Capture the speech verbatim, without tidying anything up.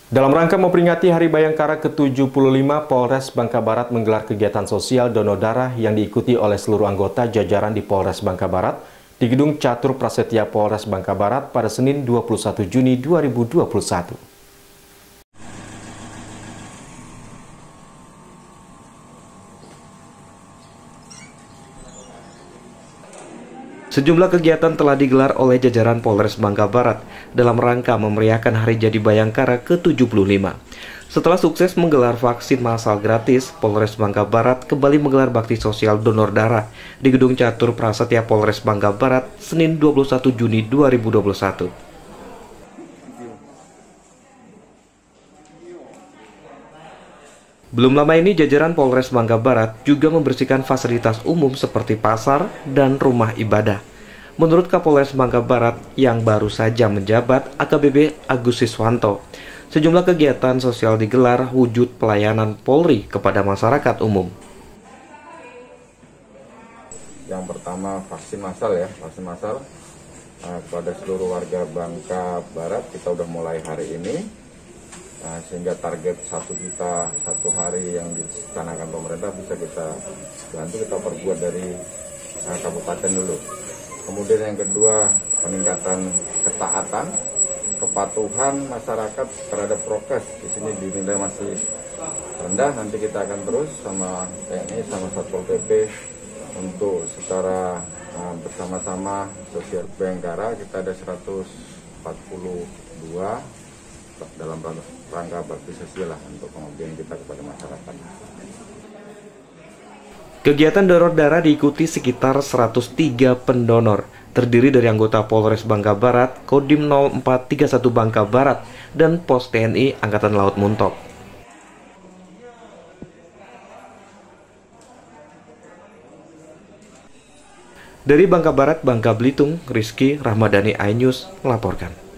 Dalam rangka memperingati Hari Bayangkara ke tujuh puluh lima, Polres Bangka Barat menggelar kegiatan sosial donor darah yang diikuti oleh seluruh anggota jajaran di Polres Bangka Barat di Gedung Catur Prasetya Polres Bangka Barat pada Senin dua puluh satu Juni dua ribu dua puluh satu. Sejumlah kegiatan telah digelar oleh jajaran Polres Bangka Barat dalam rangka memeriahkan Hari Jadi Bayangkara ke tujuh puluh lima. Setelah sukses menggelar vaksin massal gratis, Polres Bangka Barat kembali menggelar bakti sosial donor darah di Gedung Catur Prasetya Polres Bangka Barat Senin dua puluh satu Juni dua ribu dua puluh satu. Belum lama ini jajaran Polres Bangka Barat juga membersihkan fasilitas umum seperti pasar dan rumah ibadah. Menurut Kapolres Bangka Barat yang baru saja menjabat, A K B P Agus Siswanto, sejumlah kegiatan sosial digelar wujud pelayanan Polri kepada masyarakat umum. Yang pertama vaksin massal ya, vaksin massal uh, kepada seluruh warga Bangka Barat kita udah mulai hari ini. Nah, sehingga target satu juta satu hari yang dicanangkan pemerintah bisa kita bantu, kita perbuat dari uh, kabupaten dulu. Kemudian yang kedua, peningkatan ketaatan, kepatuhan masyarakat terhadap prokes. Di sini dinilai masih rendah, nanti kita akan terus sama T N I sama Satpol P P untuk secara uh, bersama-sama sosial Bayangkara. Kita ada seratus empat puluh dua dalam rangka bakti sosial lah untuk pengabdian kita kepada masyarakat. Kegiatan donor darah diikuti sekitar seratus tiga pendonor, terdiri dari anggota Polres Bangka Barat, Kodim nol empat tiga satu Bangka Barat, dan Pos T N I Angkatan Laut Muntok. Dari Bangka Barat, Bangka Belitung, Rizky Rahmadani, iNews melaporkan.